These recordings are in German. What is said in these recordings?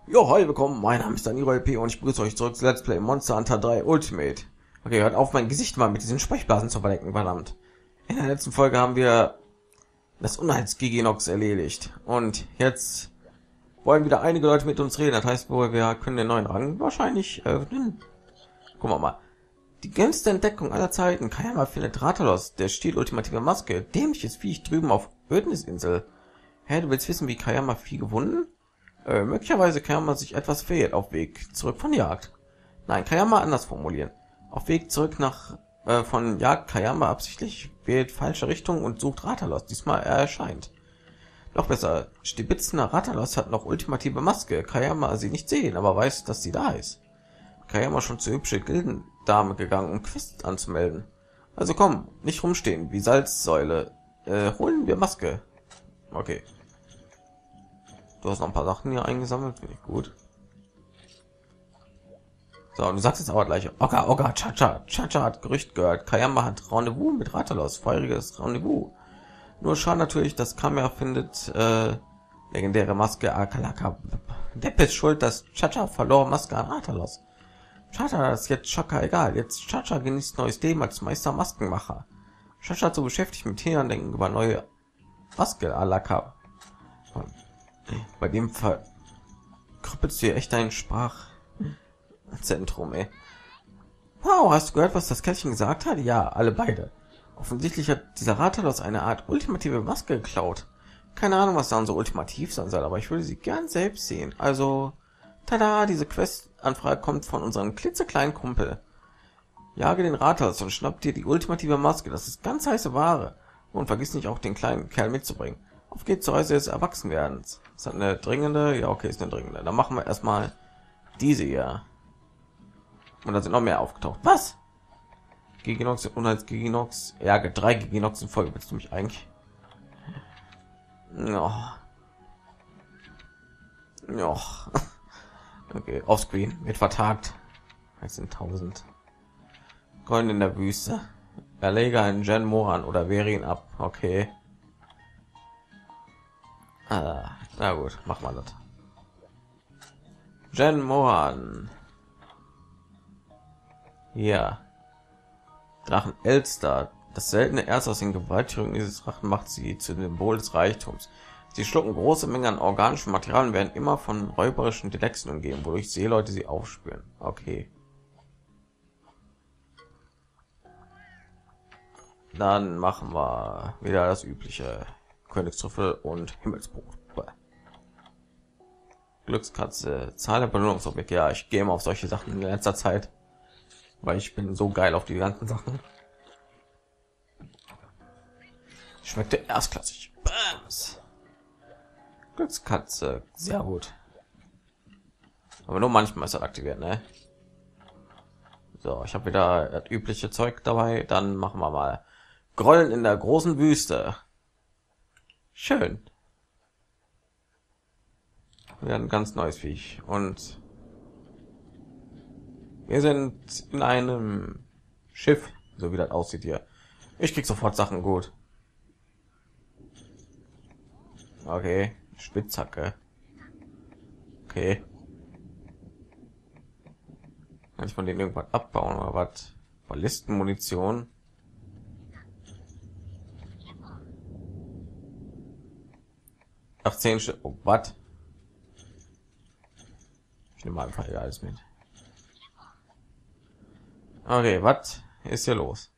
Jo, hi, willkommen. Mein Name ist Daniro LP und ich begrüße euch zurück zu Let's Play Monster Hunter 3 Ultimate. Okay, hört auf, mein Gesicht mal mit diesen Sprechblasen zu verdecken, verdammt. In der letzten Folge haben wir das Unheils-Giginox erledigt. Und jetzt wollen wieder einige Leute mit uns reden. Das heißt wohl, wir können den neuen Rang wahrscheinlich öffnen. Gucken wir mal. Die geilste Entdeckung aller Zeiten. Kayama findet Rathalos, der Stil ultimative Maske. Dämliches Viech drüben auf Ödnisinsel. Hä, du willst wissen, wie Kayama Vieh gewonnen? Möglicherweise Kayama sich etwas fehlt auf Weg zurück von Jagd. Nein, Kayama anders formulieren. Auf Weg zurück nach von Jagd Kayama absichtlich wählt falsche Richtung und sucht Rathalos. Diesmal er erscheint. Noch besser, Stibitzner Rathalos hat noch ultimative Maske. Kayama sie nicht sehen, aber weiß, dass sie da ist. Kayama schon zur hübsche Gildendame gegangen, um Quest anzumelden. Also komm, nicht rumstehen wie Salzsäule. Holen wir Maske. Okay. Du hast noch ein paar Sachen hier eingesammelt, finde ich gut. So, und du sagst jetzt aber gleich, Oga, Chacha hat Gerücht gehört, Kayama hat Rendezvous mit Rathalos, feuriges Rendezvous. Nur schade natürlich, dass Kayama findet, legendäre Maske Akalaka. Depp ist schuld, dass Chacha verlor Maske an Rathalos. Chacha ist jetzt Chaka egal, jetzt Chacha genießt neues Leben als Meister Maskenmacher. Chacha so beschäftigt mit Denken über neue Maske Alaka. Bei dem verkrüppelst du hier echt dein Sprachzentrum, ey. Wow, hast du gehört, was das Kerlchen gesagt hat? Ja, alle beide. Offensichtlich hat dieser Rathalos eine Art ultimative Maske geklaut. Keine Ahnung, was dann so ultimativ sein soll, aber ich würde sie gern selbst sehen. Also, tada, diese Quest-Anfrage kommt von unserem klitzekleinen Kumpel. Jage den Rathalos und schnapp dir die ultimative Maske. Das ist ganz heiße Ware. Und vergiss nicht auch den kleinen Kerl mitzubringen. Auf geht's zur Reise des Erwachsenwerdens. Ist das eine dringende? Ja, okay, ist eine dringende. Dann machen wir erstmal diese hier. Und da sind noch mehr aufgetaucht. Was? Giginox und als Giginox. Ja, 3 Giginox in Folge. Willst du mich eigentlich? Ja. Ja. Okay, offscreen. Wird vertagt. 13.000. Golden in der Wüste. Erlege einen Gen Moran oder wehre ihn ab. Okay. Na gut, mach mal das. Gen Moran. Ja. Drachen Elster. Das seltene Erz aus den Gewaltführungen dieses Drachen macht sie zu dem Symbol des Reichtums. Sie schlucken große Mengen an organischem Material und werden immer von räuberischen Delexen umgeben, wodurch Seeleute sie aufspüren. Okay. Dann machen wir wieder das übliche. Königstrüffel und Himmelsbuch. Glückskatze, Zahl der Belohnungsobjekte. Ja, ich gehe immer auf solche Sachen in letzter Zeit, weil ich bin so geil auf die ganzen Sachen. Schmeckte erstklassig. Bams. Glückskatze, sehr gut. Aber nur manchmal ist das aktiviert, ne? So, ich habe wieder das übliche Zeug dabei. Dann machen wir mal Grollen in der großen Wüste. Schön. Wir haben ein ganz neues Viech und wir sind in einem Schiff, so wie das aussieht hier. Ich krieg sofort Sachen gut. Okay, Spitzhacke. Okay. Kann ich von denen irgendwas abbauen oder was? Ballistenmunition. Ach, 10 Stück. Oh, was? Ich nehme einfach hier alles mit. Okay, was ist hier los?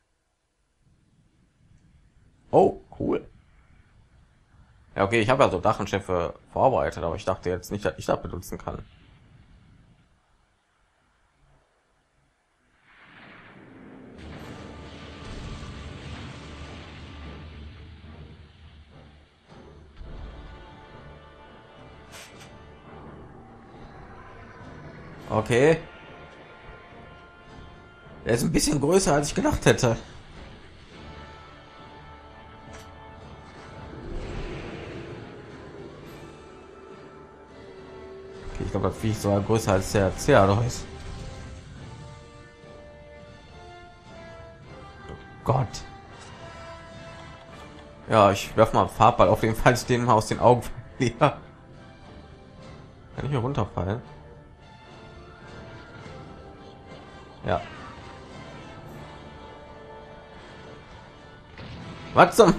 Oh, cool. Ja, okay, ich habe ja so Drachenschiffe vorbereitet, aber ich dachte jetzt nicht, dass ich das benutzen kann. Okay. Er ist ein bisschen größer, als ich gedacht hätte. Okay, ich glaube, das Viech sogar größer als der Ceados. Gott. Ja, ich werfe mal einen Farbball auf jeden Fall, ich den mal aus den Augen verliere. Kann ich hier runterfallen? Ja. Was zum?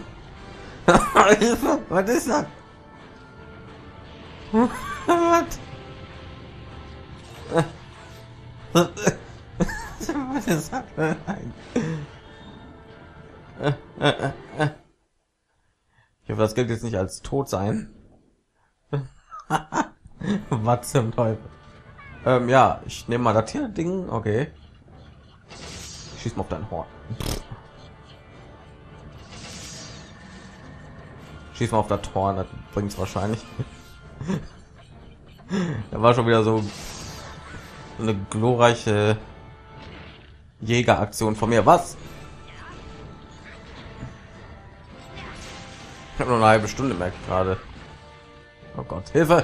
Was ist das? Was? Was ist das? Ich hoffe, das gilt jetzt nicht als tot sein. Was zum Teufel? Ja, ich nehme mal das hier Ding. Okay. Schieß mal auf dein Horn. Schieß mal auf das Horn, das bringt es wahrscheinlich. Da war schon wieder so eine glorreiche Jägeraktion von mir. Was? Ich habe nur eine halbe Stunde merkt gerade. Oh Gott, Hilfe!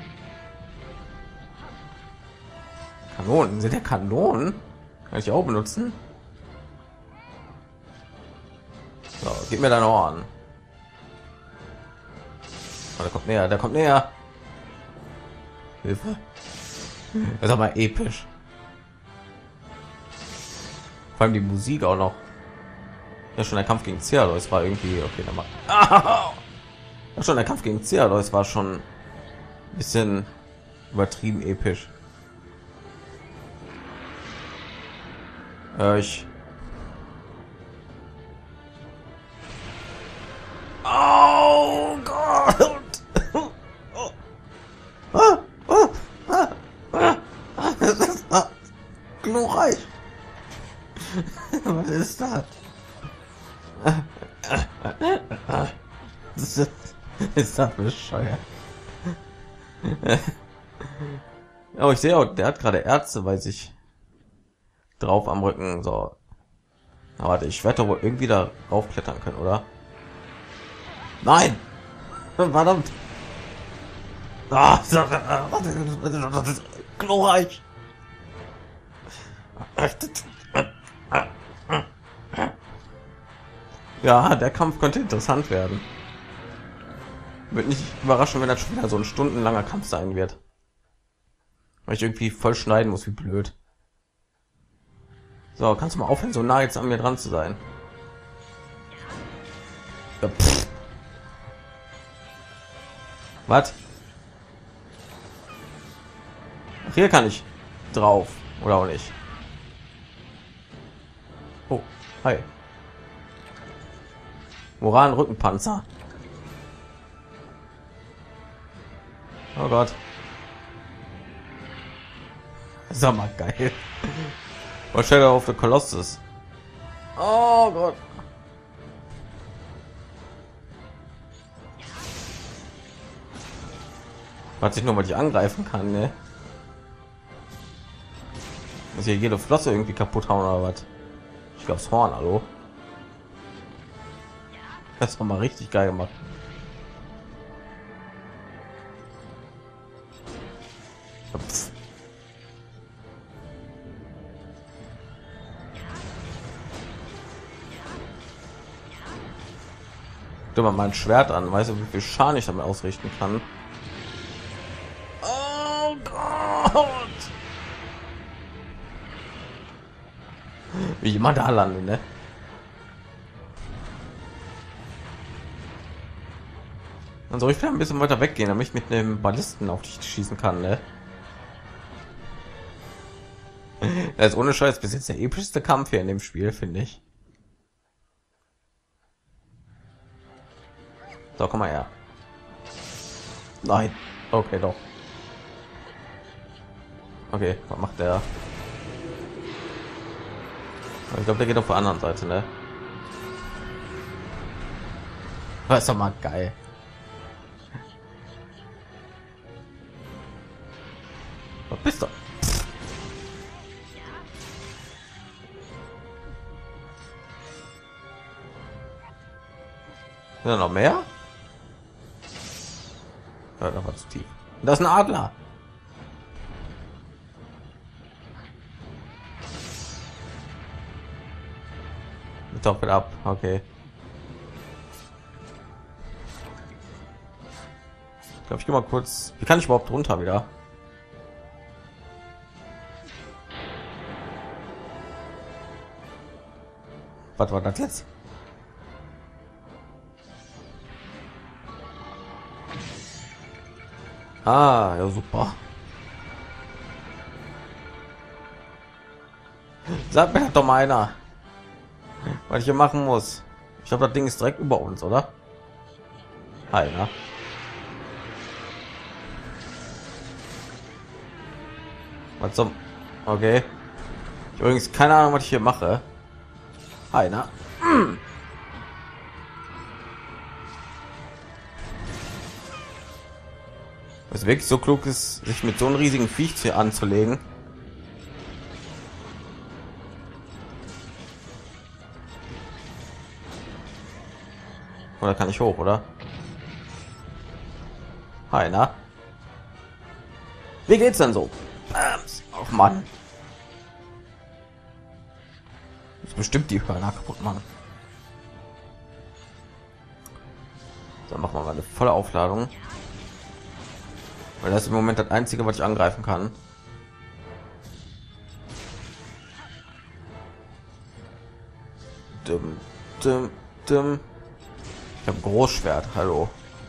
Kanonen, sind ja Kanonen? Kann ich auch benutzen? So, gib mir deine Ohren. Oh, der kommt näher, der kommt näher. Hilfe. Das ist aber episch. Vor allem die Musik auch noch. Ja, schon der Kampf gegen Cerberus war irgendwie okay. Dann mal. Ja, schon der Kampf gegen Cerberus war schon ein bisschen übertrieben episch. Ich. Oh Gott! Glorreich! Was ist das? Ist das bescheuert? Oh, ich sehe auch, der hat gerade Ärzte bei sich drauf am Rücken. So, aber warte, ich werde wohl irgendwie da raufklettern können, oder? Nein! Verdammt! Glorreich! Ja, der Kampf könnte interessant werden. Wird nicht überraschen, wenn das schon wieder so ein stundenlanger Kampf sein wird. Weil ich irgendwie voll schneiden muss, wie blöd. So, kannst du mal aufhören, so nah jetzt an mir dran zu sein? Ja, was? Ach, hier kann ich drauf, oder auch nicht? Oh, hi. Moran Rückenpanzer. Oh Gott. Das ist doch mal geil. Was steht auf der Kolossus? Oh Gott. Was ich nur mal die angreifen kann, ne? Muss hier jede Flosse irgendwie kaputt hauen oder was? Ich glaube, das Horn, hallo. Das war mal richtig geil gemacht. Pff. Du mal mein Schwert an, weißt du, wie viel Schaden ich damit ausrichten kann? Oh Gott! Wie immer da landen, ne? Dann soll ich vielleicht ein bisschen weiter weggehen, damit ich mit einem Ballisten auf dich schießen kann, ne? Das ist ohne Scheiß bis jetzt der epischste Kampf hier in dem Spiel, finde ich. So, komm mal her. Nein. Okay, doch. Okay, was macht der? Ich glaube, der geht auf der anderen Seite, ne? Das ist doch mal geil. Was bist du? Ja, noch mehr? Ja, da war zu tief. Das ist ein Adler. Top ab, okay. Ich glaube, ich gehe mal kurz. Wie kann ich überhaupt runter wieder? Was war das jetzt? Ah, ja, super. Sag mir doch mal einer, was ich hier machen muss. Ich glaube, das Ding ist direkt über uns, oder? Einer. Was zum? Okay. Ich übrigens keine Ahnung, was ich hier mache. Einer. Es wirklich so klug ist, sich mit so einem riesigen Viech hier anzulegen. Oder kann ich hoch, oder? Einer. Wie geht's denn so? Ach Mann. Das bestimmt die Hörner kaputt machen. Dann machen wir mal eine volle Aufladung. Weil das ist im Moment das einzige, was ich angreifen kann. Dum, dum, dum. Ich habe Großschwert. Hallo.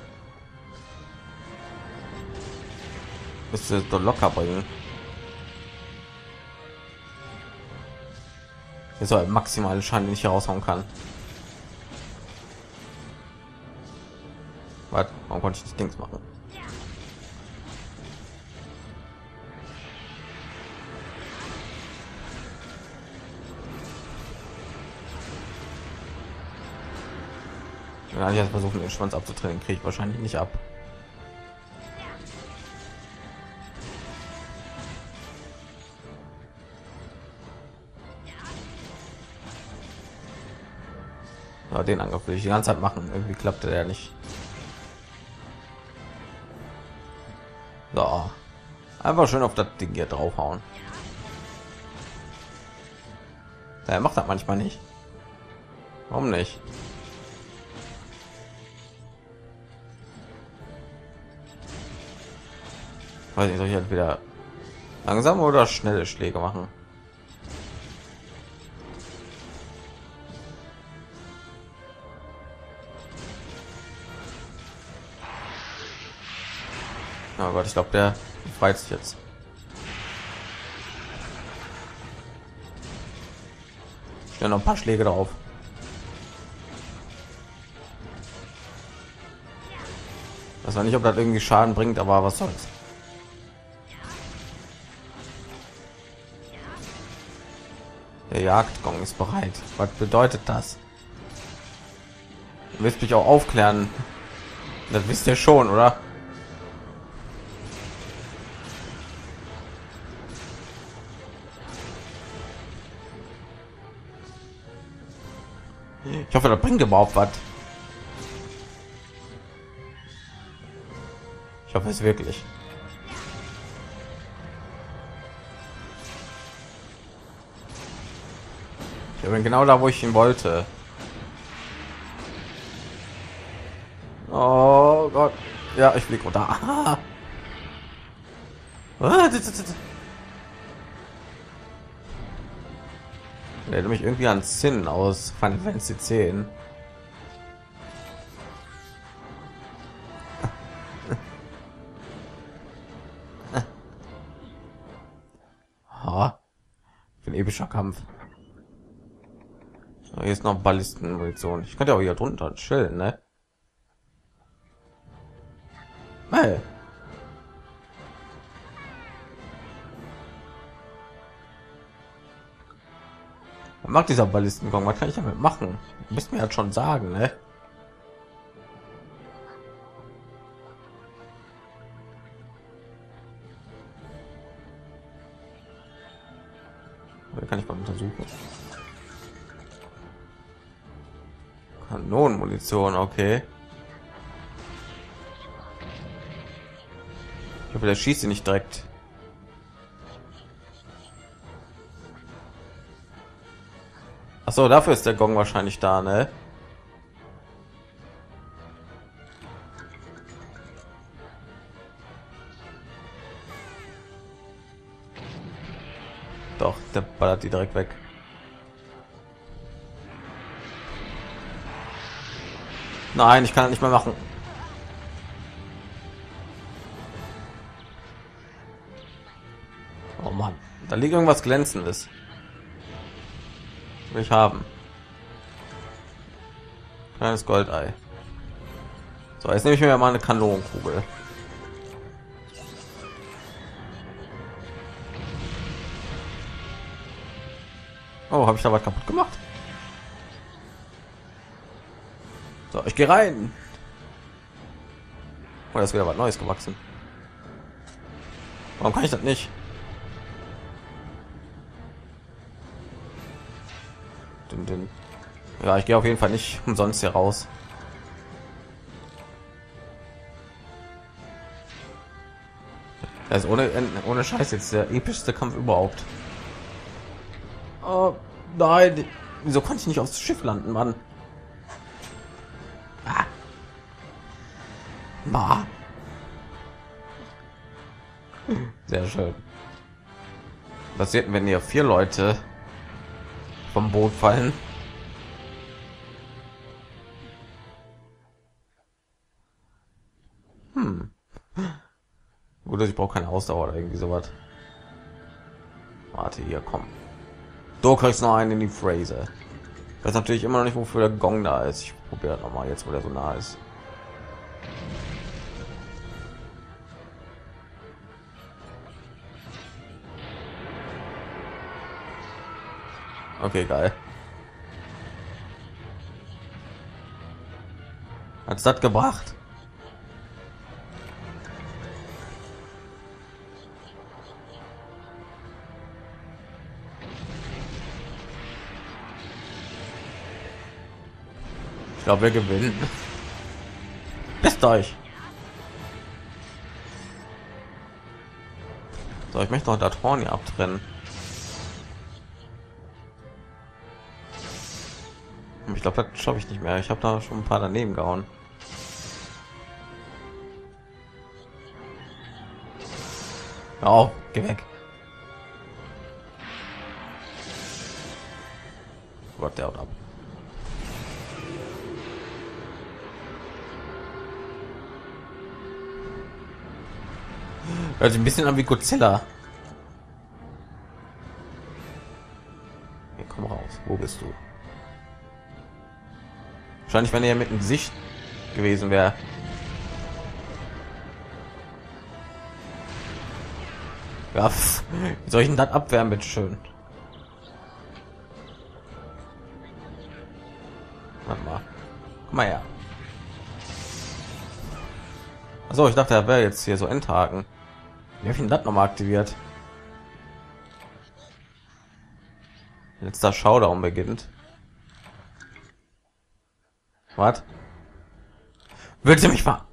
Müsste es doch locker bringen. Jetzt soll maximale Schaden, den ich hier raushauen kann. Was? Warum konnte ich das Dings machen? Wenn ich jetzt versuchen, den Schwanz abzutrennen, kriege ich wahrscheinlich nicht ab. Ja, den Angriff will ich die ganze Zeit machen. Irgendwie klappte der nicht. So. Einfach schön auf das Ding hier draufhauen. Er macht das manchmal nicht. Warum nicht? Weiß nicht, soll ich halt wieder langsame oder schnelle Schläge machen? Oh Gott, ich glaube, der freut sich jetzt. Schnell noch ein paar Schläge drauf. Das war nicht, ob das irgendwie Schaden bringt, aber was soll's. Der Jagdgong ist bereit. Was bedeutet das? Du willst mich auch aufklären. Das wisst ihr schon, oder? Ich hoffe, das bringt überhaupt was. Ich hoffe es wirklich. Ich bin genau da, wo ich ihn wollte. Oh Gott. Ja, ich fliege runter. Ah. Er erinnert mich irgendwie an Sin aus Final Fantasy 10. Für ein epischer Kampf. Hier ist noch Ballistenmunition. Ich könnte auch hier drunter chillen, ne? Hey. Was macht dieser Ballistenkong? Was kann ich damit machen? Du müsst mir halt schon sagen, ne? Oder kann ich mal untersuchen? Kanonenmunition, okay. Ich hoffe, der schießt sie nicht direkt. Ach so, dafür ist der Gong wahrscheinlich da, ne? Doch, der ballert die direkt weg. Nein, ich kann das nicht mehr machen. Oh Mann, da liegt irgendwas Glänzendes. Will ich haben. Kleines Goldei. So, jetzt nehme ich mir mal eine Kanonenkugel. Oh, habe ich da was kaputt gemacht? So, ich gehe rein. Oh, da ist wieder was Neues gewachsen. Warum kann ich das nicht? Ja, ich gehe auf jeden Fall nicht umsonst hier raus. Das ist ohne Scheiß jetzt der epischste Kampf überhaupt. Oh nein, wieso konnte ich nicht aufs Schiff landen, Mann? Ah. Bah. Sehr schön. Was passiert, wenn hier 4 Leute vom Boot fallen? Gut, ich brauche keine Ausdauer oder irgendwie sowas. Warte, hier, komm. Du kriegst noch einen in die Phrase. Ich weiß natürlich immer noch nicht, wofür der Gong da ist. Ich probiere noch mal jetzt, wo der so nah ist. Okay, geil. Hat's das gebracht? Ich glaube, wir gewinnen. Lasst euch. So, ich möchte noch das Horn hier abtrennen. Ich glaube, das schaffe ich nicht mehr. Ich habe da schon ein paar daneben gehauen. Oh, geh weg. Gott, der haut ab. Hört sich ein bisschen an wie Godzilla. Hier, komm raus. Wo bist du? Wahrscheinlich, wenn er mit dem Gesicht gewesen wäre. Ja, wie soll ich denn das abwehren, bitte schön? Warte mal. Komm mal her. Also ich dachte, er wäre jetzt hier so Endhaken. Wie habe ich ihn das noch mal aktiviert? Letzter Showdown beginnt. Was? Willst du mich mal?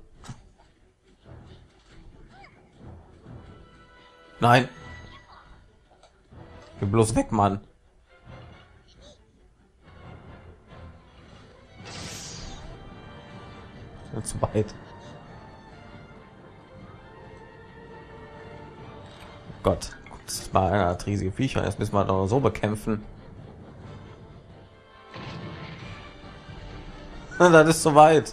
Nein. Geh bloß weg, Mann. Zu weit. Gott, das war einer riesige Viecher. Jetzt müssen wir doch so bekämpfen. Das ist so weit.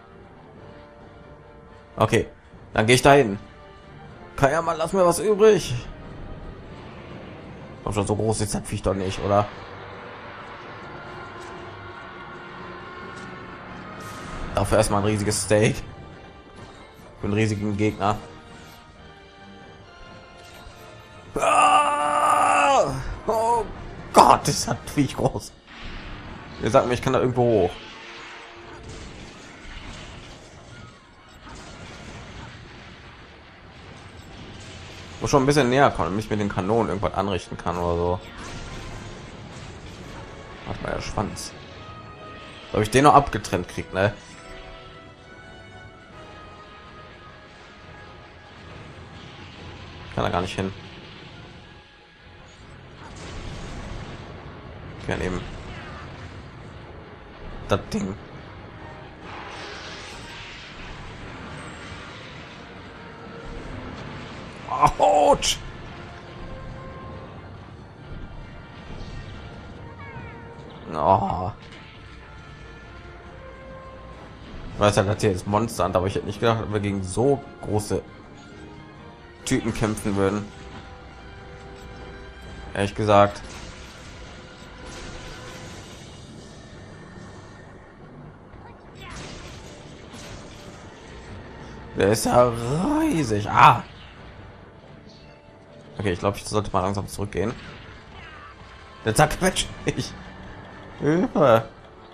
Okay, dann gehe ich dahin. Kann ja mal, lass mir was übrig. Komm schon, so groß ist das Viech doch nicht, oder? Dafür erstmal ein riesiges Steak. Für einen riesigen Gegner. Ah! Oh Gott, ist das Viech groß. Ihr sagt mir, ich kann da irgendwo hoch. Wo schon ein bisschen näher kommen, und mich mit den Kanonen irgendwas anrichten kann oder so. Hat mal der Schwanz. Ob ich den noch abgetrennt krieg, ne? Kann er gar nicht hin. Ich kann eben das Ding. Autsch! Oh. weiß ja, dass hier ist Monster, aber ich hätte nicht gedacht, dass wir gegen so große Typen kämpfen würden. Ehrlich gesagt. Der ist ja riesig. Ah. Okay, ich glaube, ich sollte mal langsam zurückgehen. Der zerquetscht mich. Hilfe.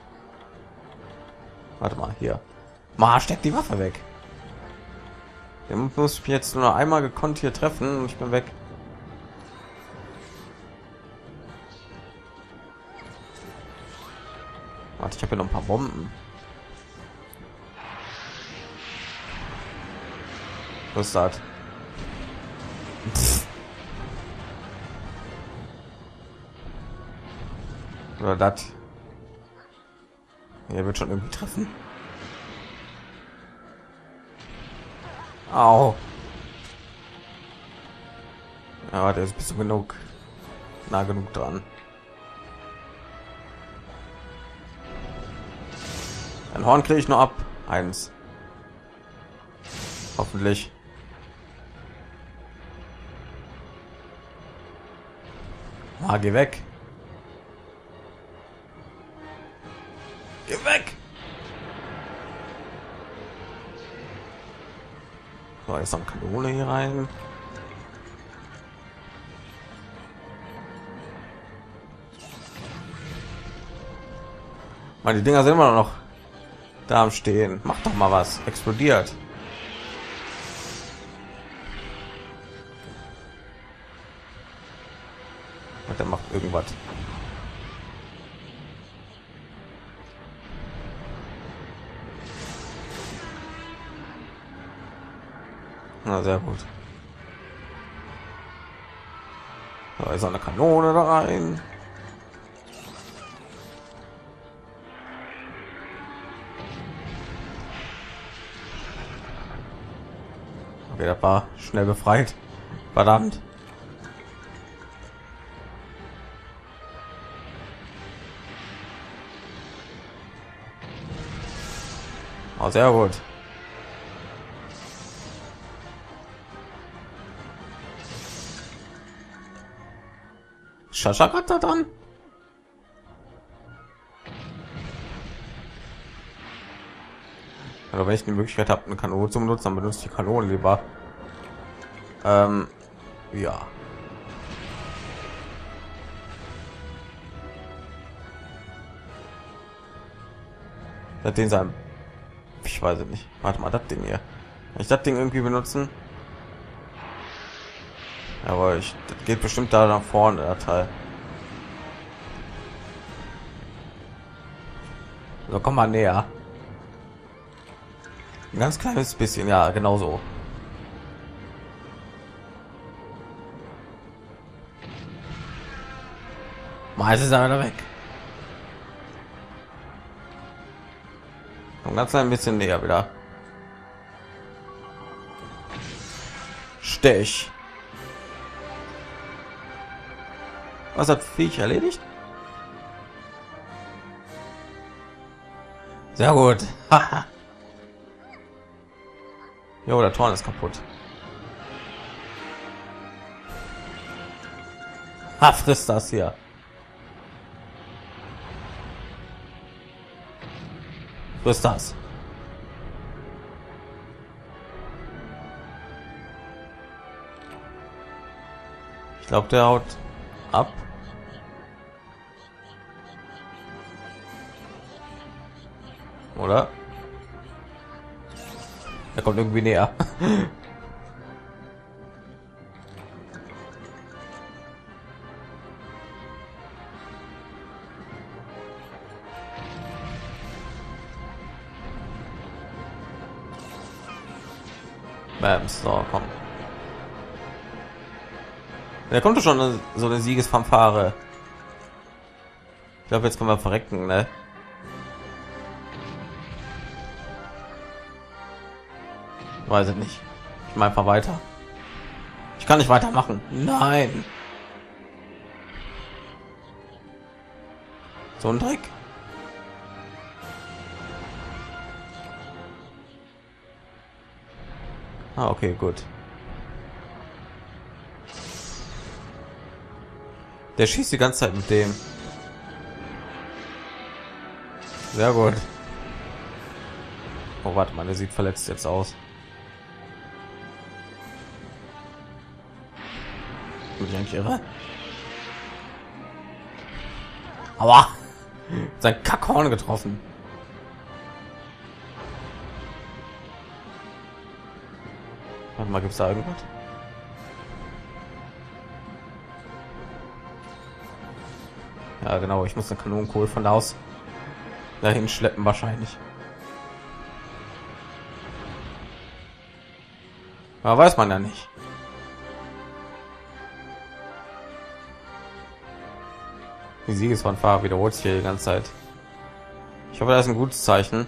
Warte mal, hier. Ma, steckt die Waffe weg. Den muss ich jetzt nur noch einmal gekonnt hier treffen und ich bin weg. Warte, ich habe hier noch ein paar Bomben. Was ist das? Oder das? Er wird schon irgendwie treffen. Au. Ja, der ist bis genug nah genug dran. Ein Horn kriege ich nur ab. Eins. Hoffentlich. Ah, geh weg. Geh weg. So, jetzt noch eine Kanone hier rein. Meine Dinger sind immer noch da am Stehen. Mach doch mal was. Explodiert. Und der macht irgendwas. Na, sehr gut. Da ist eine Kanone da rein. Okay, das war schnell befreit. Verdammt. Oh, sehr gut. Shashakat da dran. Also wenn ich die Möglichkeit habe, eine Kanone zu benutzen, dann benutze ich die Kanone lieber. Ja. Den sein. Ich weiß es nicht. Warte mal, das Ding hier. Kann ich das Ding irgendwie benutzen? Aber das geht bestimmt da nach vorne, der Teil. So, komm mal näher. Ein ganz kleines bisschen, ja, genau so. Mal ist er wieder weg. Ein ganz klein bisschen näher wieder. Stech. Was hat Viech erledigt? Sehr gut. Jo, der Torn ist kaputt. Ha, frisst das hier. Frisst das. Ich glaube, der haut ab. Oder? Er kommt irgendwie näher. Bams, so, komm. Da kommt doch schon so eine Siegesfanfare. Ich glaube, jetzt können wir verrecken, ne? Weiß ich nicht. Ich mache einfach weiter. Ich kann nicht weitermachen. Nein. So ein Dreck. Ah, okay, gut. Der schießt die ganze Zeit mit dem. Sehr gut. Oh, warte mal, der sieht verletzt jetzt aus. Bin ich eigentlich irre? Aua! Sein Kackhorn getroffen. Warte mal, gibt's da irgendwas? Ja, genau. Ich muss eine Kanonenkohl von da aus dahin schleppen wahrscheinlich. Aber weiß man ja nicht. Die Siegesfanfare wiederholt sich hier die ganze Zeit. Ich hoffe, das ist ein gutes Zeichen.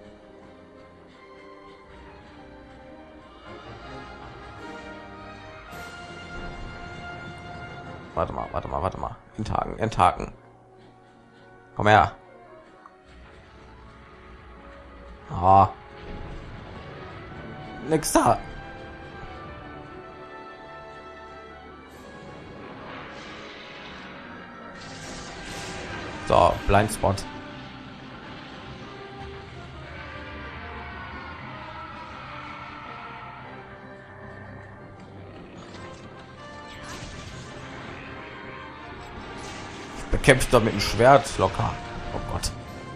Warte mal. Enthaken. Komm her. Ah. Nix da. So, Blindspot. Bekämpft doch mit dem Schwert locker. Oh Gott.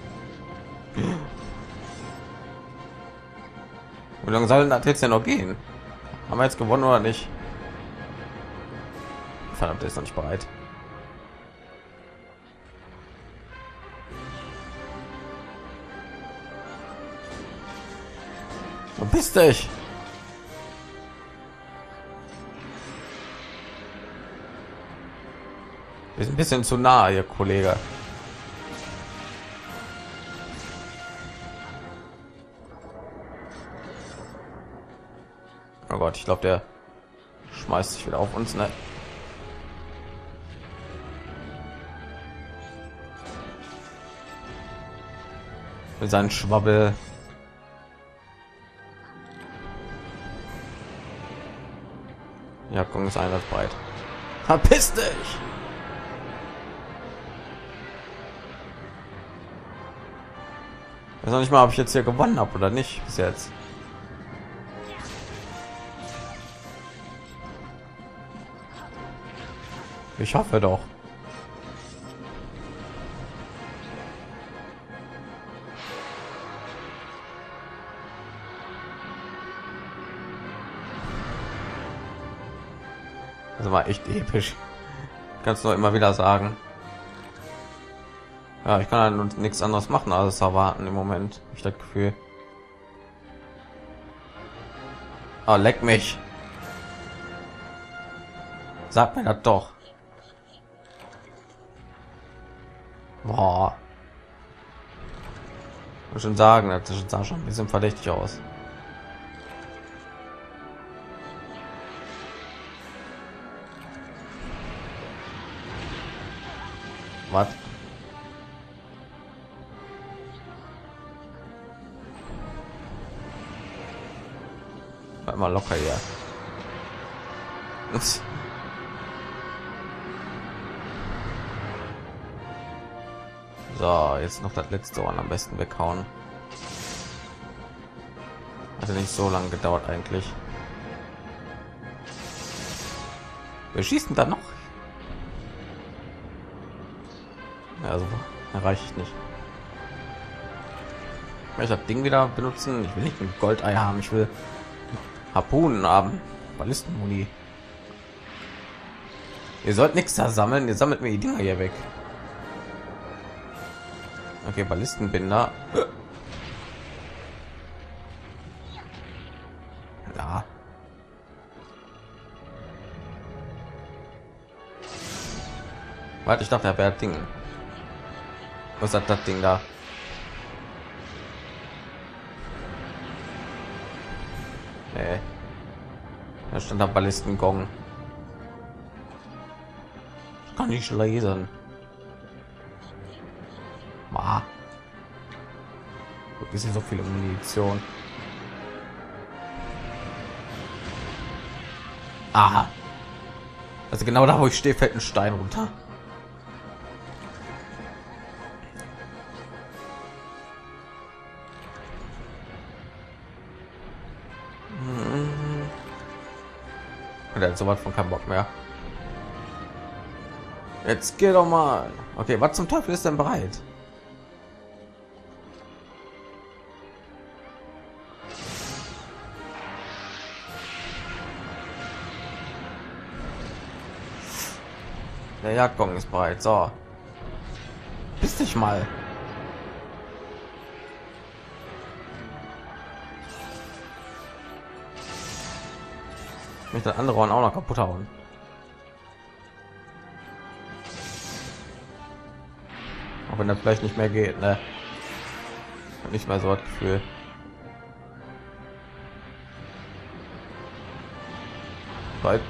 Wie lange soll das jetzt ja noch gehen? Haben wir jetzt gewonnen oder nicht? Verdammt, der ist noch nicht bereit. Du bist dich. Wir sind ein bisschen zu nah, ihr Kollege. Oh Gott, ich glaube, der schmeißt sich wieder auf uns, ne? Mit seinem Schwabbel. Ja, komm, ist einsatzbereit. Verpiss dich! Ich weiß noch nicht mal, ob ich jetzt hier gewonnen habe oder nicht bis jetzt. Ich hoffe doch. Das war echt episch. Kannst du immer wieder sagen. Ja, ich kann halt nichts anderes machen als erwarten im Moment. Ich das Gefühl. Oh, leck mich. Sag mir das doch. Boah. Ich muss schon sagen, das sah schon ein bisschen verdächtig aus. Was? Bleib mal locker hier. So, jetzt noch das letzte Ohren am besten weghauen. Hatte nicht so lange gedauert eigentlich. Wir schießen dann noch. Ja, super. Erreiche ich nicht. Ich möchte das Ding wieder benutzen. Ich will nicht ein Goldei haben. Ich will Harpunen haben. Ballistenmuni. Ihr sollt nichts da sammeln. Ihr sammelt mir die Dinger hier weg. Okay, Ballistenbinder. Ja. Warte, ich dachte, er wäre Ding. Was hat das Ding da? Nee. Da stand da Ballistengong. Ich kann nicht lesen. Ma. Ein bisschen so viele Munition. Aha. Also genau da, wo ich stehe, fällt ein Stein runter. Und er hat sowas von keinen Bock mehr. Jetzt geh doch mal. Okay, was zum Teufel ist denn bereit? Der Jagdgong ist bereit. So. Bist dich mal. Ich möchte andere auch noch kaputt hauen. Auch wenn das vielleicht nicht mehr geht, ne? Nicht mehr so das Gefühl. Weil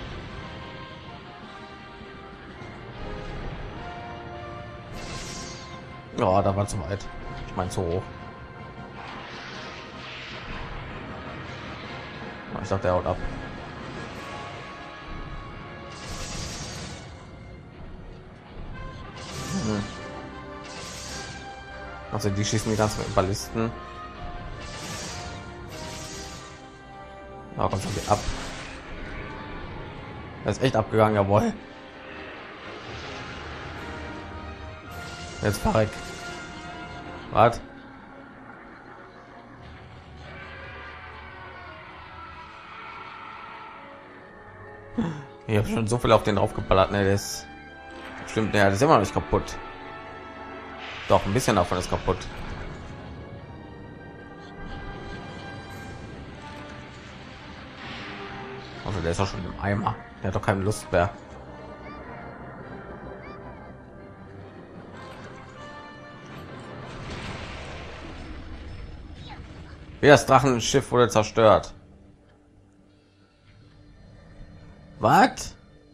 ja, da war zu weit. Ich meine zu hoch. Ich dachte, er haut ab. Also die schießen die ganzen Ballisten. Ja, kommt schon ab. Er ist echt abgegangen, jawohl. Jetzt verreck. Was? Ich habe schon so viel auf den draufgeballert, ne? Das stimmt, ja, das ist immer noch nicht kaputt. Doch ein bisschen davon ist kaputt. Also der ist auch schon im Eimer. Der hat doch keine Lust mehr. Wie das Drachenschiff wurde zerstört. Was?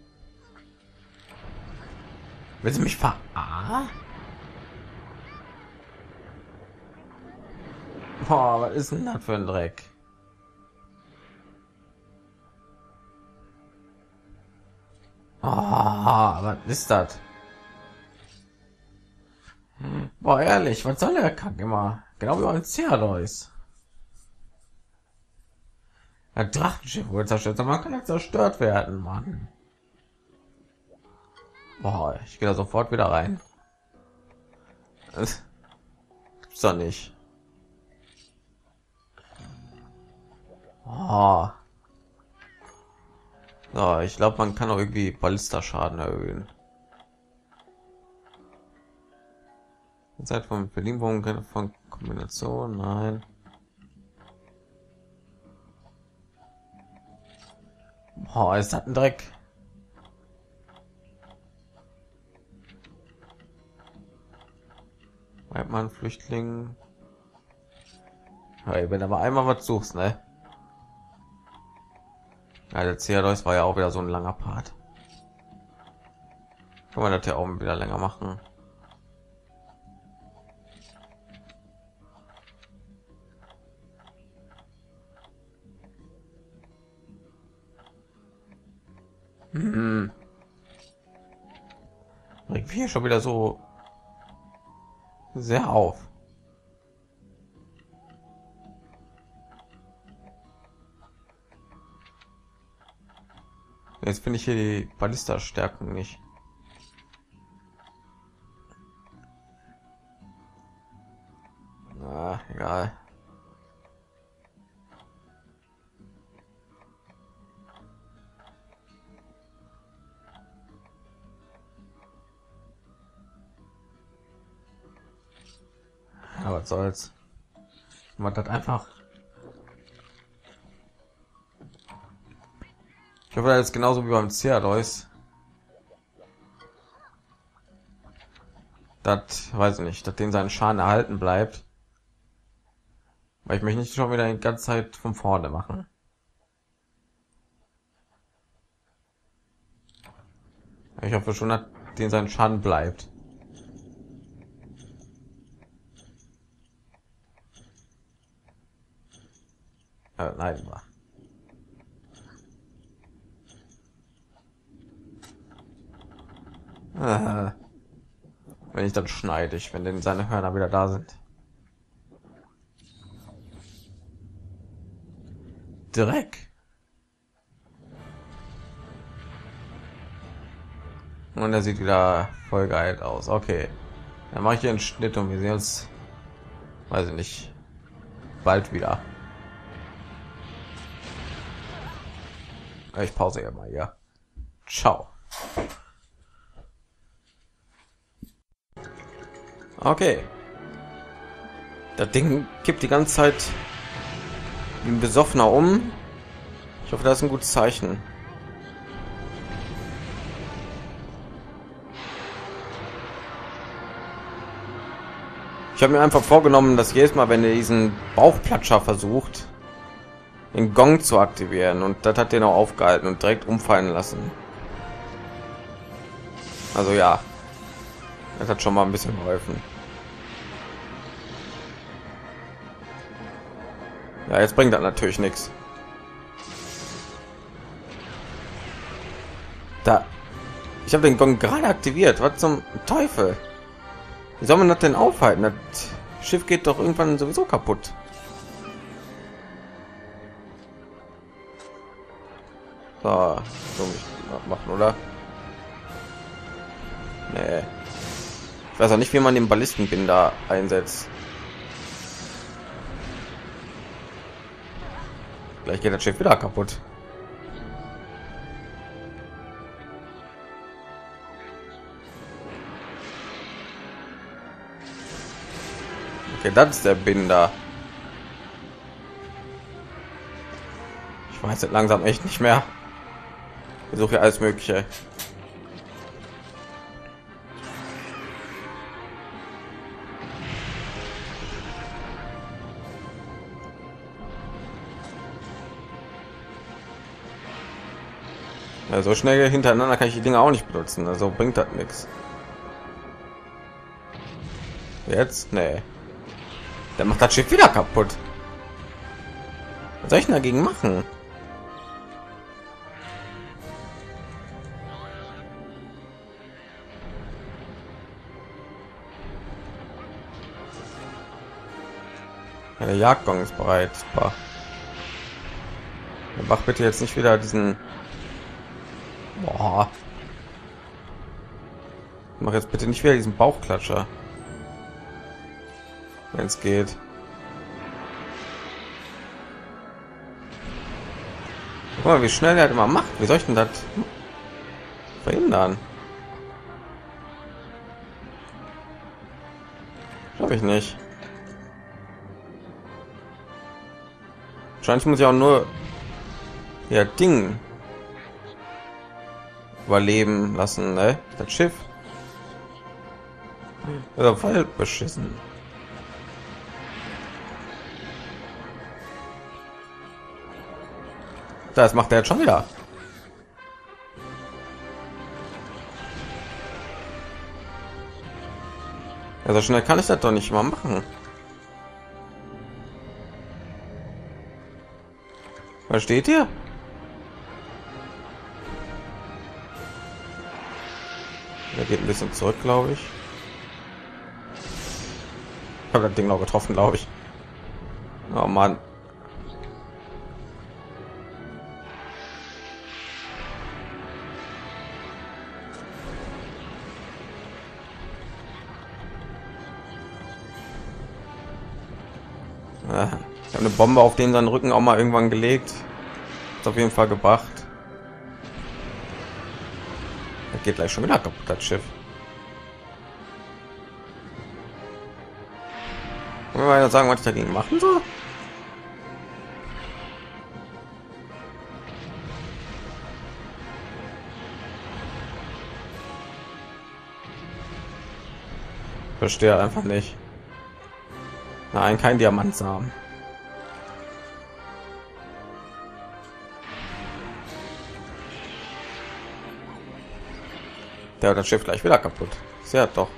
Willst du mich verarschen? Boah, was ist denn das für ein Dreck? Ah, was ist das? Boah, ehrlich, was soll der Kack immer? Genau wie beim Cerlois. Das Drachenschiff wurde zerstört, man kann ja zerstört werden, Mann. Boah, ich gehe da sofort wieder rein. Das gibt's doch nicht. Oh. So, ich glaube, man kann auch irgendwie Ballistaschaden erhöhen. Zeit von Verlieferung von Kombination, nein. Boah, ist das ein Dreck. Man Flüchtling. Hey, wenn aber einmal was suchst, ne? Ja, der Cerlois war ja auch wieder so ein langer Part. Kann man das ja auch wieder länger machen. Regt hier schon wieder so sehr auf. Jetzt finde ich hier die Ballista-Stärken nicht. Ah, egal. Aber was soll's. Man hat einfach. Ich hoffe, das ist genauso wie beim Cerlois. Das weiß ich nicht, dass den seinen Schaden erhalten bleibt. Weil ich mich nicht schon wieder die ganze Zeit von vorne machen. Ich hoffe schon, dass den sein Schaden bleibt. Nein, war. Wenn ich dann schneide ich, wenn denn seine Hörner wieder da sind. Dreck. Und er sieht wieder voll geil aus. Okay, dann mache ich hier einen Schnitt und wir sehen uns, weiß ich nicht, bald wieder. Ich pause ja mal, ja. Ciao. Okay. Das Ding kippt die ganze Zeit wie ein Besoffener um. Ich hoffe, das ist ein gutes Zeichen. Ich habe mir einfach vorgenommen, dass jedes Mal, wenn er diesen Bauchplatscher versucht, den Gong zu aktivieren, und das hat den auch aufgehalten und direkt umfallen lassen. Also ja, das hat schon mal ein bisschen geholfen. Ja, jetzt bringt das natürlich nichts. Da, ich habe den Gong gerade aktiviert. Was zum Teufel? Wie soll man das denn aufhalten? Das Schiff geht doch irgendwann sowieso kaputt. So, so machen, oder? Nee. Ich weiß auch nicht, wie man den Ballistenbinder einsetzt. Gleich geht das Schiff wieder kaputt. Okay, das ist der Binder. Ich weiß jetzt langsam echt nicht mehr. Ich suche ja alles Mögliche. Ja, so schnell hintereinander kann ich die Dinge auch nicht benutzen. Also bringt das nichts. Jetzt? Nee. Der macht das Schiff wieder kaputt. Was soll ich denn dagegen machen? Ja, der Jagdgong ist bereit. Super. Mach bitte jetzt nicht wieder diesen... Boah. Mach jetzt bitte nicht wieder diesen Bauchklatscher. Wenn es geht. Guck mal, wie schnell er immer macht. Wie soll ich denn das verhindern? Schaffe ich nicht. Wahrscheinlich muss ich auch nur ja Ding überleben lassen, ne? Das Schiff. Also voll beschissen. Das macht er jetzt schon wieder. Also schnell kann ich das doch nicht mal machen. Versteht ihr? Er geht ein bisschen zurück, glaube ich. Ich habe das Ding noch getroffen, glaube ich. Oh Mann. Ich habe eine Bombe auf den seinen Rücken auch mal irgendwann gelegt. Ist auf jeden Fall gebracht. Das geht gleich schon wieder kaputt, das Schiff. Können wir mal sagen, was ich dagegen machen soll? Verstehe einfach nicht. Nein, kein Diamantsamen. Der hat das Schiff gleich wieder kaputt. Sehr doch.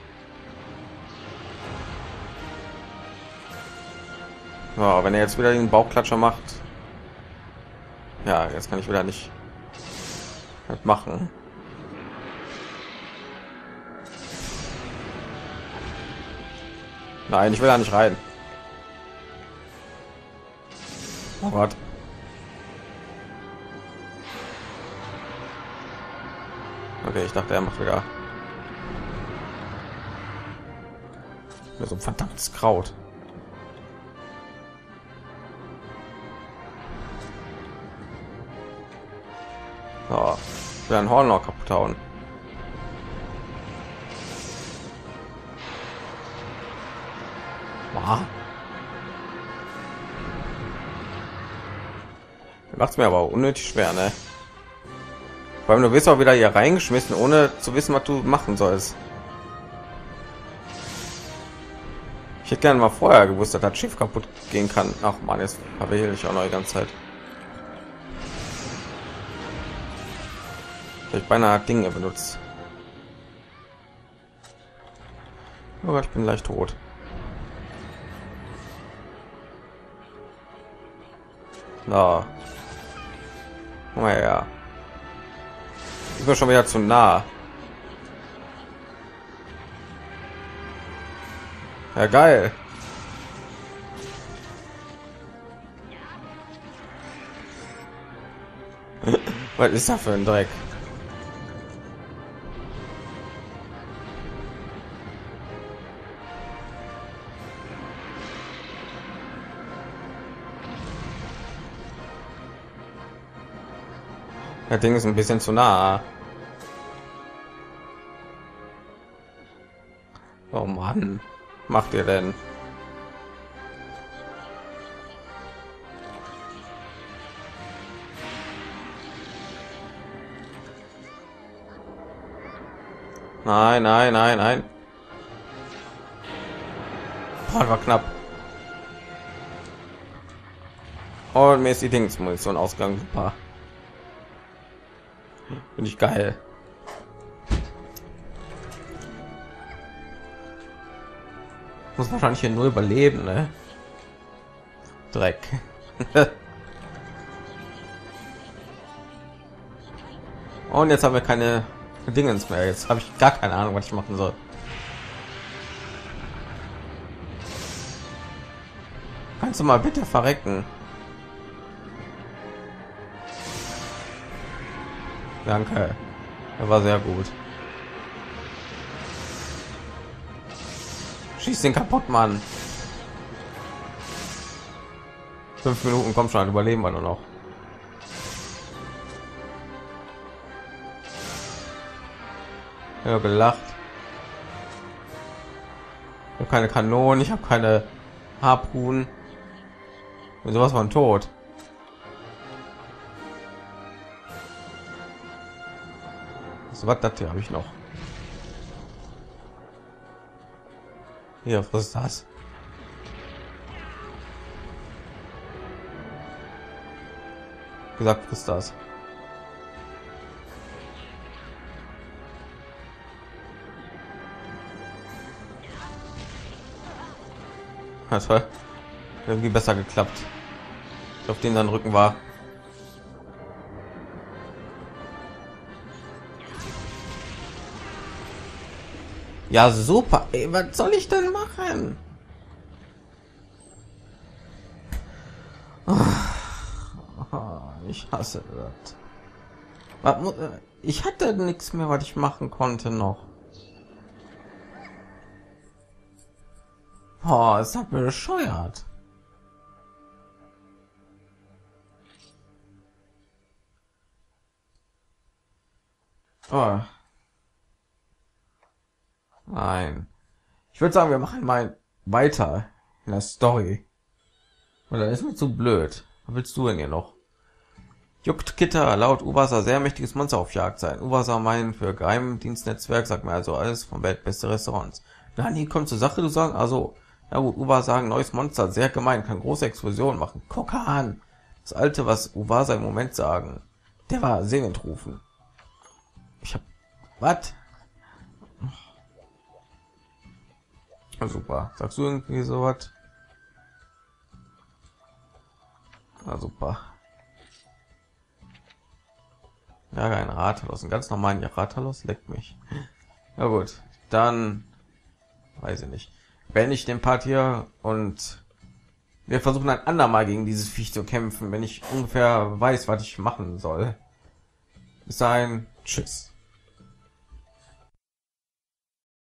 Ja, wenn er jetzt wieder den Bauchklatscher macht. Ja, jetzt kann ich wieder nicht machen. Nein, ich will da nicht rein. Oh Gott. Okay, ich dachte, er macht wieder so ein verdammtes Kraut. Oh, ich will ein Horn noch kaputt hauen. Macht es mir aber unnötig schwer, ne? Vor allem, du wirst auch wieder hier reingeschmissen, ohne zu wissen, was du machen sollst. Ich hätte gerne mal vorher gewusst, dass das Schiff kaputt gehen kann. Ach man, jetzt verwähle ich auch noch die ganze Zeit. Ich beinahe Dinge benutzt. Aber ich bin leicht tot. Na. Oh ja. Ist mir schon wieder zu nah. Ja, geil. Was ist da für ein Dreck? Das Ding ist ein bisschen zu nah. Oh Mann, macht ihr denn? Nein, nein, nein, nein. Boah, das war knapp. Und mir ist die Dingsmunition ausgegangen. Super. Finde ich geil. Muss wahrscheinlich hier nur überleben, ne? Dreck. Und jetzt haben wir keine Dingens mehr. Jetzt habe ich gar keine Ahnung, was ich machen soll. Kannst du mal bitte verrecken? Danke. Er war sehr gut. Schieß den kaputt, Mann. 5 Minuten, kommt schon, überleben wir nur noch. Ja, gelacht. Ich habe keine Kanonen, ich habe keine Harpunen. Und sowas von tot. So was, das hier habe ich noch. Hier, was ist das? Gesagt, was ist das? Das war irgendwie besser geklappt. Auf den dann Rücken war. Ja, super. Ey, was soll ich denn machen? Ich hasse das. Ich hatte nichts mehr, was ich machen konnte noch. Oh, ist das bescheuert. Oh. Nein. Ich würde sagen, wir machen mal weiter in der Story. Oder ist mir zu blöd. Was willst du denn hier noch? Juckt Kitter, laut Uwasa sehr mächtiges Monster auf Jagd sein. Uwasa meinen für Geheimdienstnetzwerk, sagt mir also alles vom weltbeste Restaurants. Nani, kommt zur Sache, du sagen, also, ja gut, Uwasa sagen, neues Monster, sehr gemein, kann große Explosionen machen. Guck an! Das alte, was Uwasa im Moment sagen. Der war singend rufen. Ich hab... Was? Super. Sagst du irgendwie so was? Na super. Ja, ein Rathaus, ein ganz normalen Rathaus leckt mich. Ja gut, dann weiß ich nicht. beende ich den Part hier und wir versuchen ein andermal gegen dieses Viech zu kämpfen, wenn ich ungefähr weiß, was ich machen soll. Bis dahin, tschüss.